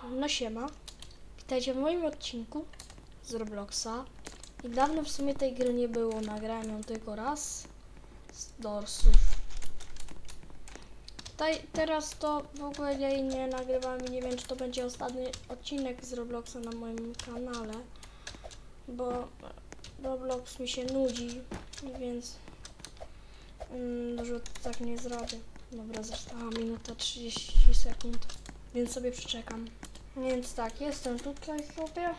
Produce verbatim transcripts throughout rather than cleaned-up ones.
No siema, witajcie w moim odcinku z Robloxa. I dawno w sumie tej gry nie było, nagrałem ją tylko raz z dorsów. Tutaj, teraz to w ogóle ja jej nie nagrywam i nie wiem, czy to będzie ostatni odcinek z Robloxa na moim kanale, bo Roblox mi się nudzi, więc mm, dużo tak nie zrobię. Dobra, została minuta trzydzieści sekund, więc sobie przeczekam. Więc tak, jestem tutaj sobie.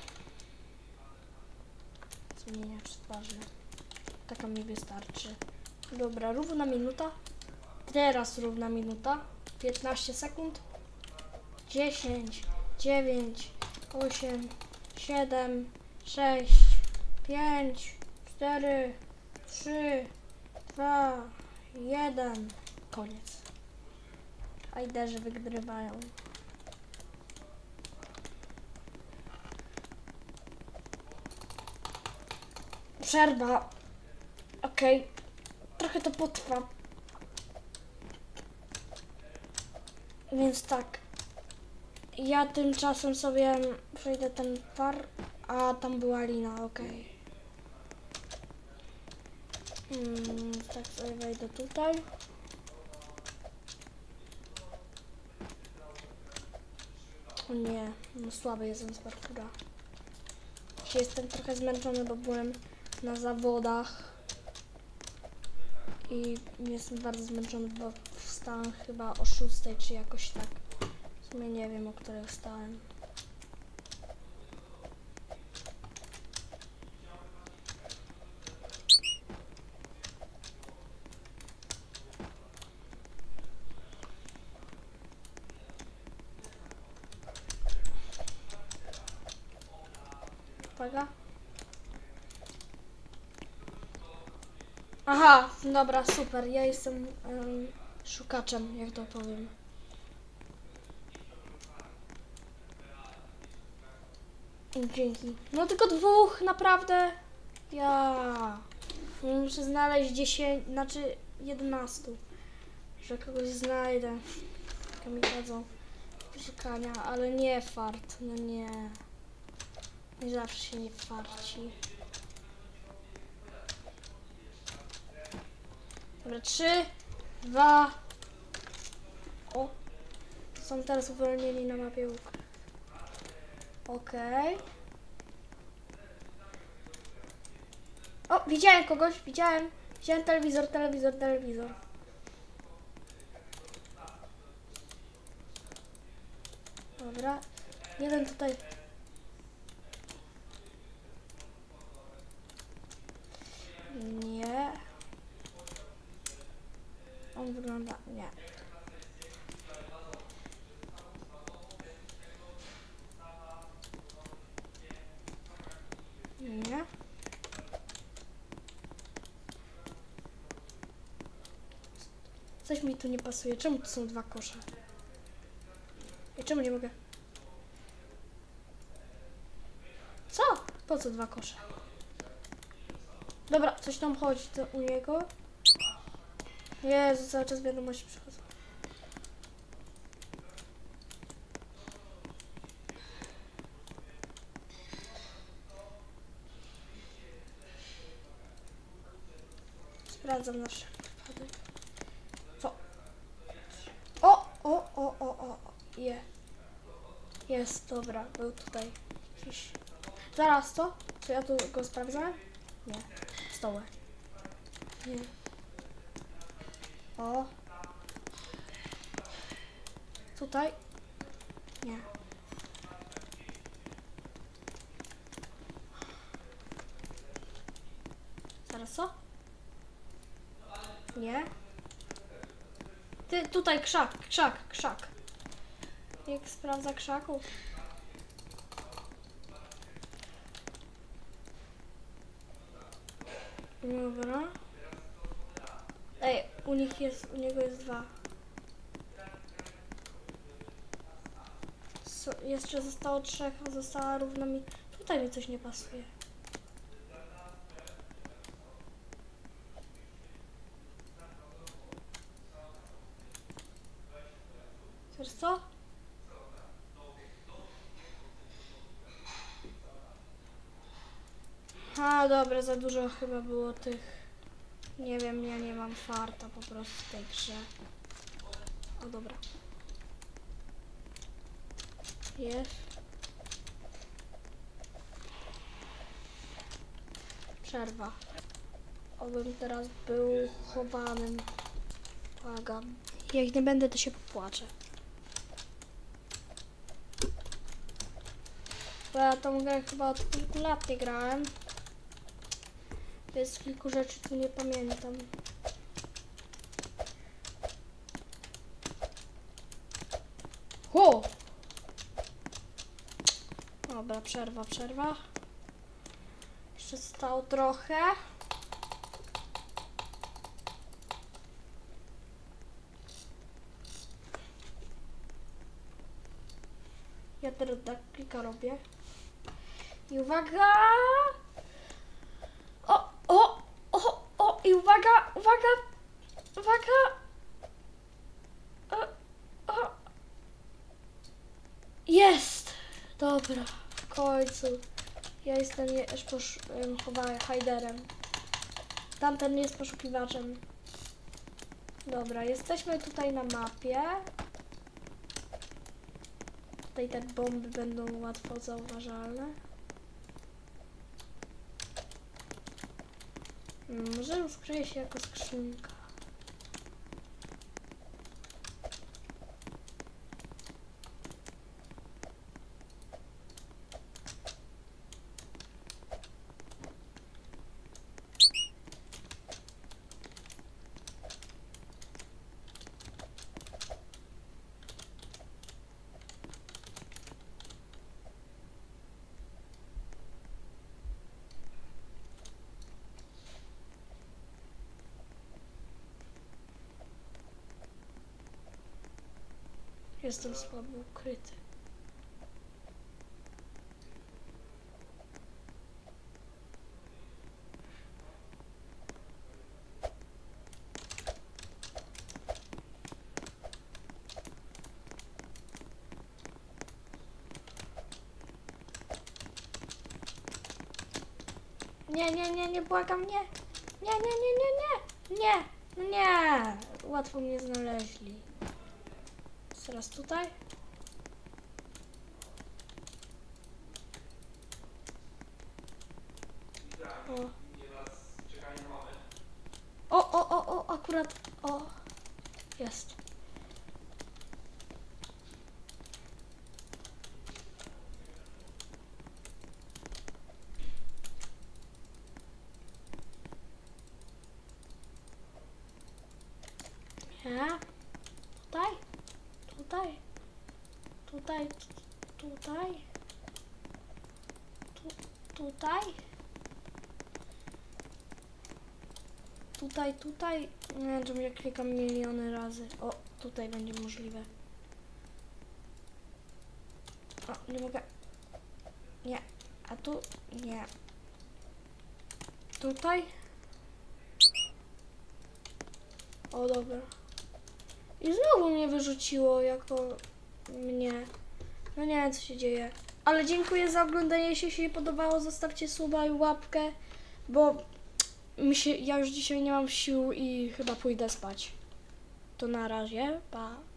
Zmieniacz twarzy. Taka mi wystarczy. Dobra, równa minuta. Teraz równa minuta. piętnaście sekund. dziesięć, dziewięć, osiem, siedem, sześć, pięć, cztery, trzy, dwa, jeden. Koniec. Hajderzy wygrywają. Przerwa. Okej. Okay. Trochę to potrwa. Więc tak. Ja tymczasem sobie przejdę ten par, a tam była lina, okej. Okay. Hmm, tak sobie wejdę tutaj. O nie, no słaby jestem z parkura. Dzisiaj jestem trochę zmęczony, bo byłem na zawodach i jestem bardzo zmęczony, bo wstałem chyba o szóstej czy jakoś tak. W sumie nie wiem, o której wstałem. Uwaga. Aha, dobra, super. Ja jestem um, szukaczem, jak to powiem. Dzięki. No tylko dwóch, naprawdę. Ja muszę znaleźć dziesięć, znaczy jedenastu. Że kogoś znajdę. Jak mi dadzą szukania, ale nie fart, no nie. Nie zawsze się nie farci. Dobra, trzy, dwa. O, są teraz uwolnieni na mapie łuk. Okej. Okay. O, widziałem kogoś, widziałem. Widziałem telewizor, telewizor, telewizor. Dobra. Jeden tutaj. Nie. On wygląda... Nie. Nie. Coś mi tu nie pasuje. Czemu tu są dwa kosze? I czemu nie mogę? Co? Po co dwa kosze? Dobra, coś tam chodzi to u niego. Jezu, cały czas wiadomości przychodzą. Sprawdzam nasz wypadek. Co? O, o, o, o, o, je. Jest, dobra, był tutaj jakiś... Zaraz to? Czy ja tu go sprawdzałem? Nie. Stołę. Nie. O. Tutaj? Nie. Zaraz co? Nie. Ty, tutaj krzak, krzak, krzak. Jak sprawdza krzaków? Dobra. Ej, u nich jest, u niego jest dwa. So, jeszcze zostało trzech, a została równa mi... Tutaj mi coś nie pasuje. Wiesz co? A dobra, za dużo chyba było tych. Nie wiem, ja nie mam farta po prostu w tej grze. O dobra. Jest. Przerwa. Obym teraz był chowanym. Błagam. Jak nie będę, to się popłaczę. Bo ja tą grę chyba od kilku lat nie grałem. Więc kilku rzeczy tu nie pamiętam. Ho! Dobra, przerwa, przerwa. Jeszcze zostało trochę. Ja teraz tak klika robię. I uwaga! O, o, o, o, i uwaga, uwaga, uwaga! O, o. Jest! Dobra, w końcu. Ja jestem już posz... chowałem hajderem. Tamten jest poszukiwaczem. Dobra, jesteśmy tutaj na mapie. Tutaj te bomby będą łatwo zauważalne. Może skryje się jako skrzynka. Jestem słabo ukryty. Nie, nie, nie, nie, błagam, nie. Nie, nie, nie, nie, nie. Nie, no nie. Łatwo mnie znaleźli. Teraz tutaj. O. O, o, o, o, akurat, o. Jest. Nie. Tutaj. Tutaj. Tutaj. Tutaj. Tu, tutaj. Tutaj, tutaj. Nie wiem, czemu ja klikam miliony razy. O, tutaj będzie możliwe. O, nie mogę. Nie. A tu? Nie. Tutaj? O, dobra. I znowu mnie wyrzuciło jako mnie. No nie wiem, co się dzieje. Ale dziękuję za oglądanie. Jeśli się podobało, zostawcie suba i łapkę, bo mi się, ja już dzisiaj nie mam sił i chyba pójdę spać. To na razie. Pa.